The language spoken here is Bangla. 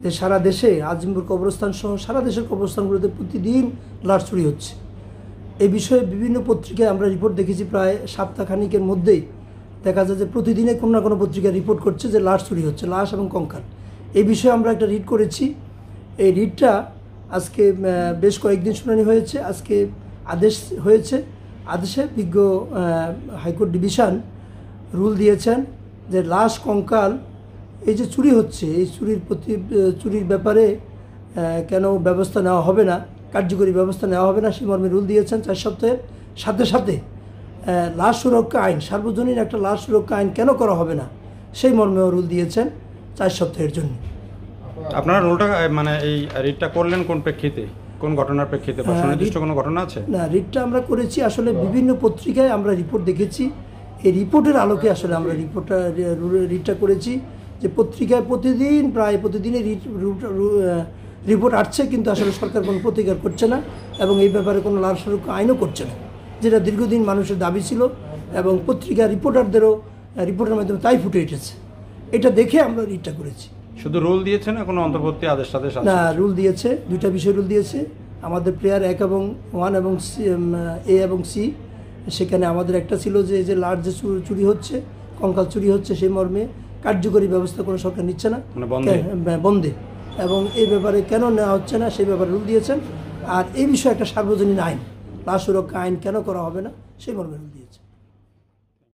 যে সারা দেশে আজিমপুর কবরস্থান সহ সারা দেশের কবরস্থানগুলোতে প্রতিদিন লাশ চুরি হচ্ছে। এই বিষয়ে বিভিন্ন পত্রিকায় আমরা রিপোর্ট দেখেছি, প্রায় সপ্তাহখানিকের মধ্যেই দেখা যায় যে প্রতিদিনে কোনো না কোনো পত্রিকায় রিপোর্ট করছে যে লাশ চুরি হচ্ছে, লাশ এবং কঙ্কাল। এই বিষয়ে আমরা একটা রিট করেছি। এই রিটটা আজকে বেশ কয়েকদিন শুনানি হয়েছে, আজকে আদেশ হয়েছে। আদেশে বিজ্ঞ হাইকোর্ট ডিভিশন রুল দিয়েছেন যে লাশ কঙ্কাল এই যে চুরি হচ্ছে, এই চুরির ব্যাপারে কেন ব্যবস্থা নেওয়া হবে না, কার্যকরী ব্যবস্থা নেওয়া হবে না, সেই মর্মে রুল দিয়েছেন। 4 সপ্তাহের সাথে সাথে লাশ সুরক্ষা আইন, সার্বজনীন একটা লাশ সুরক্ষা আইন কেন করা হবে না, সেই মর্মেও রুল দিয়েছেন 4 সপ্তাহের জন্য। আপনারা রুলটা মানে এই রিটটা করলেন কোন প্রেক্ষিতে, কোন ঘটনার প্রেক্ষিতে, সুনির্দিষ্ট কোনো ঘটনা আছে? না, রিটটা আমরা করেছি আসলে বিভিন্ন পত্রিকায় আমরা রিপোর্ট দেখেছি। এই রিপোর্টের আলোকে আসলে আমরা রিটটা করেছি যে পত্রিকায় প্রায় প্রতিদিনই রিপোর্ট আসছে, কিন্তু আসলে সরকার কোনো প্রতিকার করছে না এবং এই ব্যাপারে কোনো লাশ সুরক্ষা আইনও করছে না, যেটা দীর্ঘদিন মানুষের দাবি ছিল এবং পত্রিকা রিপোর্টারদেরও রিপোর্টের মাধ্যমে তাই ফুটে উঠেছে। এটা দেখে আমরা রিটটা করেছি। শুধু রুল দিয়েছে না, কোনো অন্তর্বর্তী আদেশ টাদেশ আছে? না, রুল দিয়েছে, 2টা বিষয় রুল দিয়েছে। আমাদের প্লেয়ার 1 এবং 1 এবং এ এবং সি, সেখানে আমাদের একটা ছিল যে এই যে লাশ যে চুরি হচ্ছে, কঙ্কাল চুরি হচ্ছে, সেই মর্মে কার্যকরী ব্যবস্থা কোনো সরকার নিচ্ছে না, বন্ধে, এবং এই ব্যাপারে কেন নেওয়া হচ্ছে না সেই ব্যাপারে রুল দিয়েছেন। আর এই বিষয়ে একটা সার্বজনীন আইন, লাশ সুরক্ষা আইন কেন করা হবে না সেই মর্মে রুল দিয়েছে।